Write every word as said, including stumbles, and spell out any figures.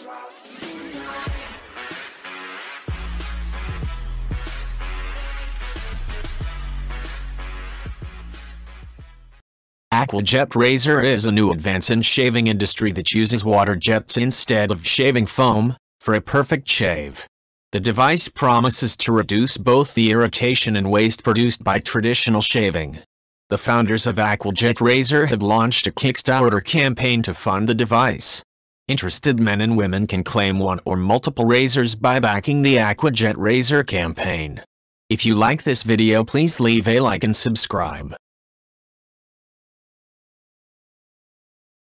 Aqua Jet Razor is a new advance in shaving industry that uses water jets instead of shaving foam, for a perfect shave. The device promises to reduce both the irritation and waste produced by traditional shaving. The founders of Aqua Jet Razor have launched a Kickstarter campaign to fund the device. Interested men and women can claim one or multiple razors by backing the Aqua Jet Razor campaign. If you like this video, please leave a like and subscribe.